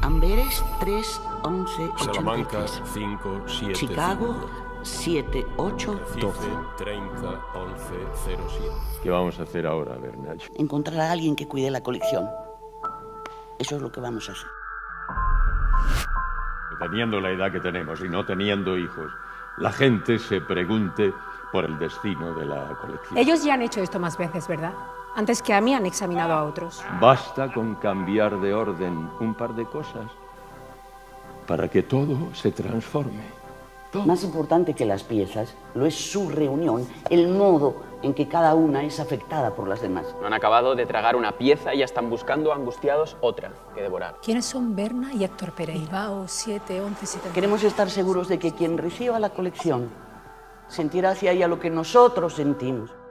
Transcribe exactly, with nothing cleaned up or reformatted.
Amberes, tres, once, ochenta y tres. Salamanca, cinco, siete, Chicago, siete, ocho, doce. treinta, once, cero, siete. ¿Qué vamos a hacer ahora, Bernal? Encontrar a alguien que cuide la colección. Eso es lo que vamos a hacer. Teniendo la edad que tenemos y no teniendo hijos, la gente se pregunte por el destino de la colección. Ellos ya han hecho esto más veces, ¿verdad? Antes que a mí han examinado a otros. Basta con cambiar de orden un par de cosas para que todo se transforme. Todo. Más importante que las piezas lo es su reunión, el modo en que cada una es afectada por las demás. No han acabado de tragar una pieza y ya están buscando angustiados otra que devorar. ¿Quiénes son Berna y Héctor Pereira? Bilbao, siete, once, setenta. Queremos estar seguros de que quien reciba la colección sentirá hacia ella lo que nosotros sentimos.